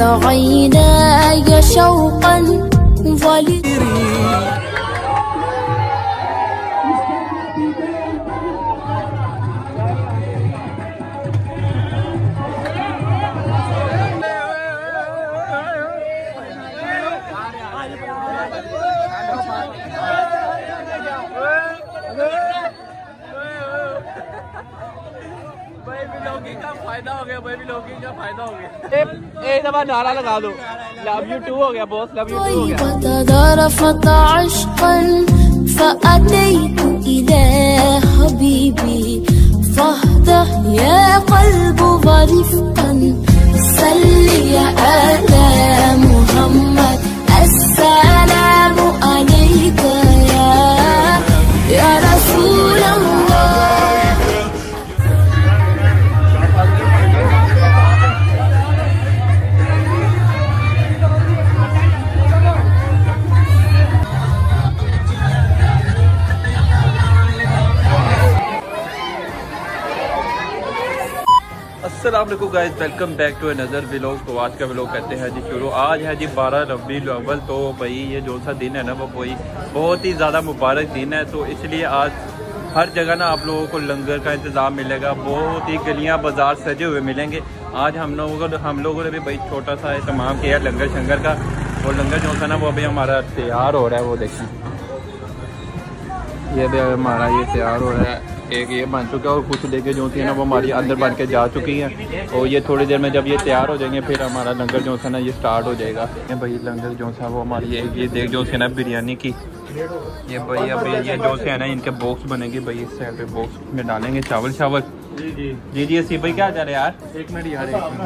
عيناي شوقا फायदा हो गया भाई, व्लॉगिंग का फायदा हो गया। एक दफा नारा लगा दो, लव यू टू हो गया बॉस, लव यू टू हो गया। فتعرفت عشقا فأتيت إلى حبيبي فاهدأ يا قلب ورفقا صل على محمد السلام عليك يا رسول الله। अस्सलाम वालेकुम guys, welcome back to another vlog. तो आज का व्लॉग करते हैं जी शुरू। आज है जी 12 रबीउल अव्वल। तो भाई ये जो सा दिन है ना वो कोई बहुत ही ज़्यादा मुबारक दिन है। तो इसलिए आज हर जगह ना आप लोगों को लंगर का इंतज़ाम मिलेगा, बहुत ही गलियां बाजार सजे हुए मिलेंगे। आज हम लोगों ने भी भाई छोटा सा इस्तेमाल किया लंगर शंगर का। और लंगर जो सा ना वो अभी हमारा तैयार हो रहा है, वो देखें ये भी हमारा ये तैयार हो रहा है। एक ये बन चुका है और कुछ देखे जो थी ना वो हमारी अंदर बन के जा चुकी हैं। और ये थोड़ी देर में जब ये तैयार हो जाएंगे फिर हमारा लंगर जो सा ना ये स्टार्ट हो जाएगा। ये भाई लंगर जो सा वो हमारी एक ये देख जो सी ना बिरयानी की, ये भाई अभी ये जो से है ना इनके बॉक्स बनेंगे भाई। इस साइड पे बॉक्स में डालेंगे चावल चावल। जी जी सी भाई क्या जा रहे यार, एक मिनट यार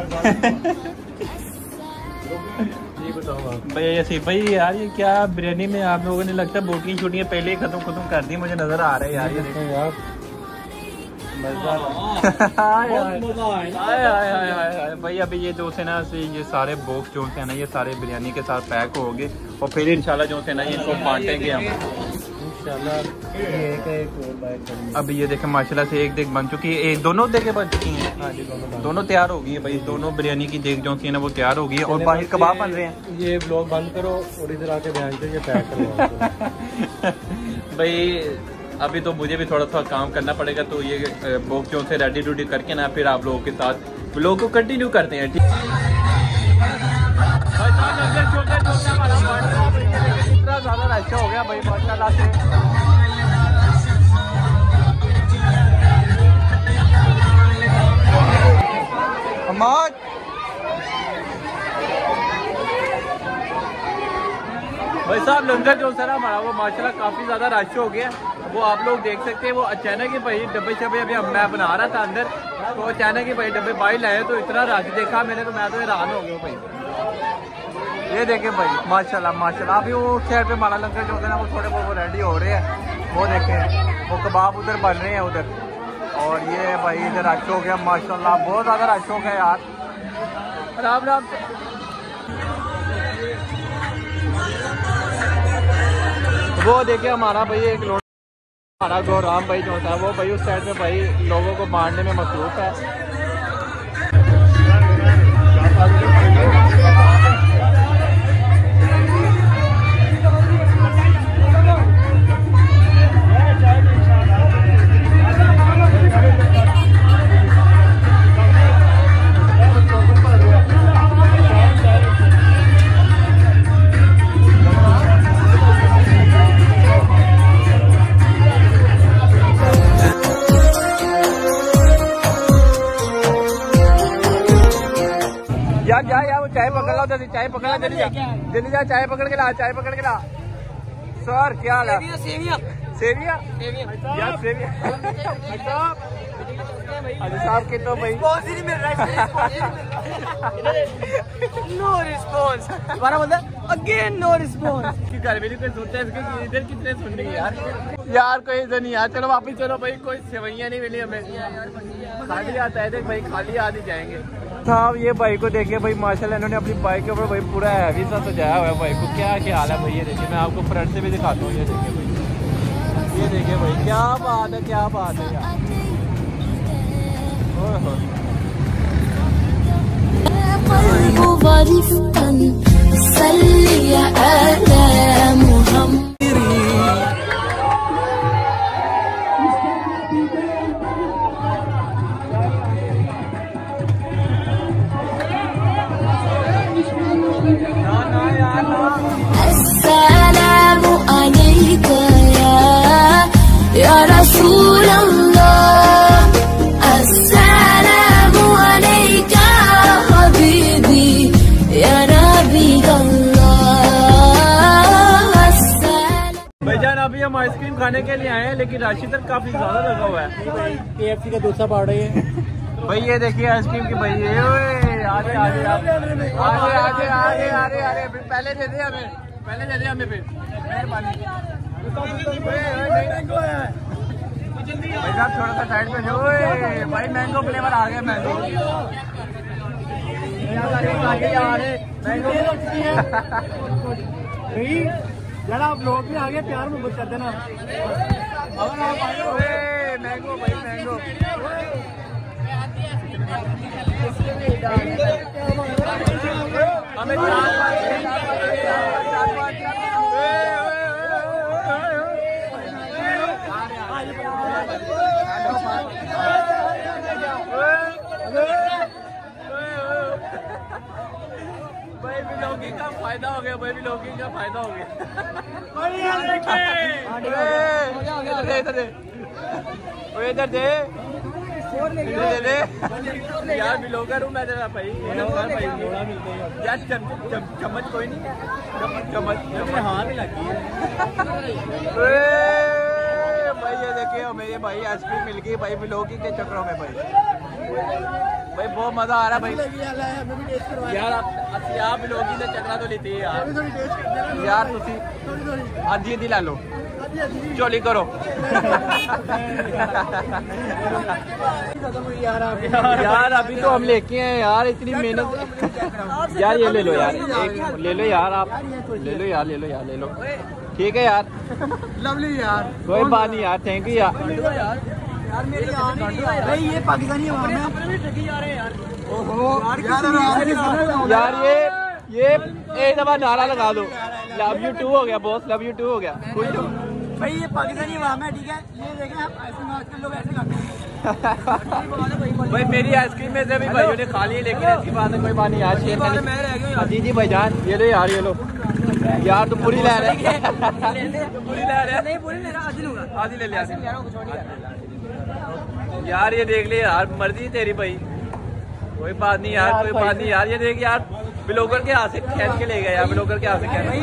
भाई ऐसे भाई यार ये क्या बिरयानी में आप लोगों ने लगता है बोटियाँ छोटियाँ पहले ही खत्म कर दी, मुझे नजर आ रहा है यार। ये देखें यार भाई अभी ये जो से ना ये सारे बॉक्स जो है ना ये सारे बिरयानी के साथ पैक हो गए और फिर इंशाल्लाह जो है ना ये इनको बांटेंगे हम इंशाल्लाह। अभी ये देखें माशाल्लाह से एक देख बन चुकी है, एक दोनों देखें बन चुकी हैं, दोनों तैयार हो गई है भाई। दोनों बिरयानी की देख जो है ना वो तैयार हो गई है और बाहर कबाब बन रहे हैं। ये ब्लॉग बंद करो और इधर आके ध्यान से ये पैक करो भाई। अभी तो मुझे भी थोड़ा सा काम करना पड़ेगा, तो ये बॉक्सों से रेडी रूडी करके ना फिर आप लोगों के साथ व्लॉग को कंटिन्यू करते हैं। इतना ज़्यादा अच्छा हो गया भाई माशाल्लाह से। भाई साहब लंगर जो सर हमारा वो माशाल्लाह काफ़ी ज़्यादा रश हो गया, वो आप लोग देख सकते हैं। वो अचानक ही भाई डब्बे शब्बे अभी मैं बना रहा था अंदर, तो अचानक ही भाई डब्बे बाहर लाए तो इतना रश देखा मैंने, तो मैं तो हैरान हो गया भाई। ये देखें भाई माशाल्लाह माशाल्लाह। अभी वो साइड पे हमारा लंगर जो है ना वो थोड़े बहुत रेडी हो रहे हैं, वो देखें वो कबाब उधर बन रहे हैं उधर। और ये भाई इधर रश हो गया माशाल्लाह, बहुत ज़्यादा रश हो गया यार। राम राम वो देखिए हमारा भाई एक लोग हमारा गौराम भाई जो होता है वो भाई उस साइड में भाई लोगों को बांटने में मसरूफ है। यार वो चाय पकड़ ला उधर से, चाय पकड़ ला जल्दी जा चाय पकड़ के ला, चाय पकड़ के ला। सर क्या हाल है? सेविया सेविया यार सेविया अरे साहब के तो भाई नो रिस्पॉन्स हमारा बंदा अगेन नो रिस्पॉन्स की घर में कोई सुनता है इसके इधर कितने सुन रही है यार कोई इधर नहीं यार। चलो वापस चलो भाई, कोई सेवैयां नहीं मिली हमें, खाली आता है देख भाई, खाली आ नहीं जाएंगे साहब। ये भाई को देखिए भाई माशाल्लाह इन्होंने अपनी बाइक के ऊपर भाई पूरा हैवी सा सजाया हुआ है भाई को। क्या हाल है भाई, ये देखिए मैं आपको फ्रंट से भी दिखाता हूँ। ये देखिए भाई, ये देखिए भाई क्या बात है, क्या बात है यार। رفقا صل على محمد. السلام عليك يا رسول الله. السلام عليك حبيبي يا नबी अल्लाह. भाईजान अभी हम आइसक्रीम खाने के लिए आए हैं, लेकिन रश इधर काफी ज्यादा लगा हुआ है। KFC का दूसरा पार्ट है भाई। ये देखिए आइसक्रीम की भाई, ये आगे आगे आगे आगे आगे आगे आगे आगे पहले दे दे हमें, पहले दे दे हमें फिर मेहरबानी। भाई साहब थोड़ा सा साइड पे जो भाई, मैंगो फ्लेवर आ गया। मैंगो यार आप लोग भी आगे प्यार में कर देना। मैंगो भाई मैंगो हमें भाई ब्लॉगिंग का फायदा हो गया, भाई ब्लॉगिंग का फायदा हो गया। इधर दे यार, ब्लॉगर हूँ मैं तेरा भाई। यार चम्मच कोई नहीं, चम्मच हाथ लगी है भाई। ये देखिए मेरे भाई आइसक्रीम मिल गई भाई ब्लॉगिंग के चक्करों में भाई। भाई बहुत मजा आ रहा है भाई। यार आप ब्लॉगिंग के चक्कर तो लेते यार तुसी आधी ला लो, चोली करो यार। अभी तो हम लेके हैं यार, इतनी मेहनत यार। ये ले लो यार, ले लो यार, आप ले लो यार, ले लो यार, ले लो। ठीक है यार, लवली यार, कोई बात नहीं यार, थैंक यू यार। भाई ये पाकिस्तानी अवाम है यार। ये एक दफा नारा लगा दो, लव यू टू हो गया बॉस, लव यू टू हो गया। भाई ये पाकिस्तानी अवाम है, ठीक है। ये देखें आप आइसक्रीम आजकल लोग ऐसे खाते हैं। भाई मेरी आइसक्रीम में से भी भाइयों ने खा ली, लेकिन ऐसी बात है कोई बात नहीं यार। शेयर जी जी भाईजान, ये लो यार, ये लो यार। तुम पूरी ले रहे पूरी ले रहे नहीं, पूरी ले रहा, आधी ले लिया यार। ये देख ले यार, मर्जी तेरी भाई, कोई बात नहीं यार, कोई बात नहीं यार। ये देख यार, ब्लॉगर के हाथ से खेल के ले गया यार, ब्लॉगर के हाथ से खेल।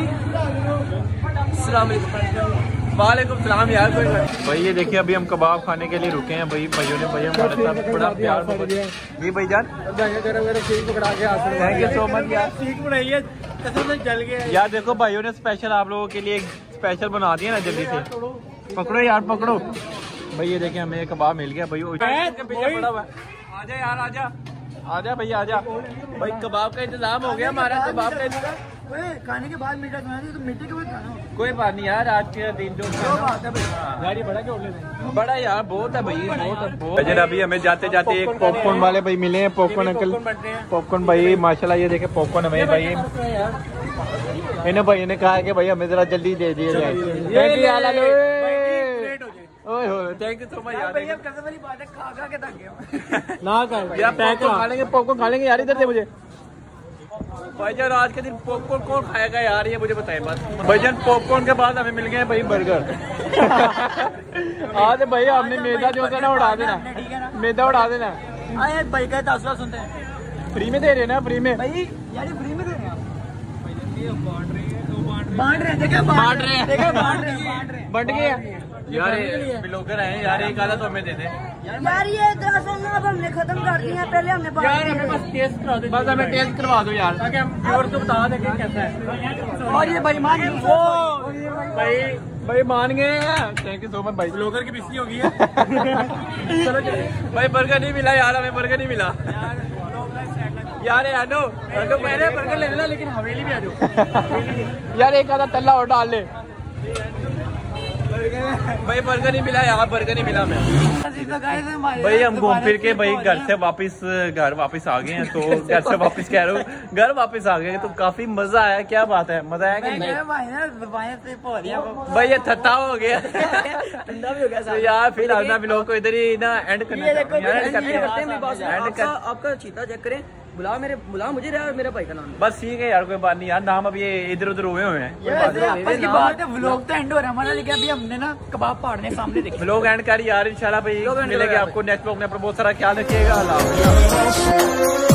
वालेकुम सलाम यार। कोई भाई ये देखिए अभी हम कबाब खाने के लिए रुके हैं भाई। भाइयों ने भाई हमारे साथ बड़ा प्यार जी भाईजान। थैंक यू सो मच यार, सीख बनाई है जल गया यार। देखो भाइयों ने स्पेशल आप लोगों के लिए स्पेशल बना दिया ना, जल्दी से पकड़ो यार, पकड़ो भाई। ये देखिए हमें कबाब मिल गया भाई। आजा यार, आजा आजा भैया, आजा भाई। कबाब का इंतजाम हो गया हमारा, कबाब का इंतजाम। खाने के बाद मीठा खाना तो मीठे के बाद खाना। कोई बात नहीं यार, आज के दिन जो बात है भाई। यार ये बड़ा यार, बहुत है भाई, बहुत है। अभी हमें जाते जाते एक पॉपकॉर्न वाले भाई मिले हैं, पॉपकॉर्न अंकल, पॉपकॉर्न भाई माशाल्लाह। ये देखे पॉपकॉर्न हमें भाई, इन्हें भाई ने कहा है कि भाई हमें जरा जल्दी दे दिए जाए। थैंक यू सो मच यार। खा के थक गया ना कर यार, पॉपकॉर्न खा लेंगे, पॉपकॉर्न खा लेंगे यार। इधर दे मुझे भाईजान, आज के दिन पॉपकॉर्न कौन खाएगा यार, ये मुझे बताए बस। भाईजान पॉपकॉर्न के बाद हमें मिल गए भाई बर्गर। आज भाई हमने मैदा जो है ना उड़ा देना, मैदा उड़ा देना। आए भाई का तासुरा सुनते हैं, फ्री में दे रहे हैं ना, फ्री में भाई यार, फ्री में दे रहे हैं। बंट गए यार। ब्लॉगर है यार, एक आधा तो हमें दे दे यार। ये अब हमने खत्म कर दिया, पहले हमने यार। हमें बस टेस्ट करा दो, बस हमें टेस्ट करवा दो यार, ताकि हम व्यूअर्स को बता दें कि कैसा है। और ये भाई मान भाई मान गए हैं। थैंक यू सो मच भाई, ब्लॉगर की बिस्ती हो गई है। चलो भाई, बर्गर नहीं मिला यार, हमें बर्गर नहीं मिला यार। आनो पहले बर्गर ले लेना, लेकिन हवेली भी आ जाओ यार। एक आधा तल्ला और डाल ले भाई बर्गर नहीं मिला, यहाँ बर्गर नहीं मिला मैं। भाई हम घूम फिर के भाई घर वापस आ गए हैं। तो घर से वापस कह रहा हूँ, घर वापस आ गए तो काफी मजा आया। क्या बात है, मजा आया कि नहीं? भाई ये थत्ता हो गया, ठंडा भी हो गया तो यार फिलहाल ना लोग को इधर ही ना एंड आपका चीता चेक करें, बुला मुझे मेरा भाई का नाम। बस ठीक है यार, कोई बात नहीं यार, नाम अब ये इधर उधर हुए हैं। व्लॉग तो एंड हो रहा है हमारा, लेकिन अभी हमने ना कबाब फाड़ने सामने देखे। व्लॉग एंड कर यार, इंशाल्लाह भाई मिलेंगे आपको नेक्स्ट व्लॉग में। बहुत सारा ख्याल रखिएगा।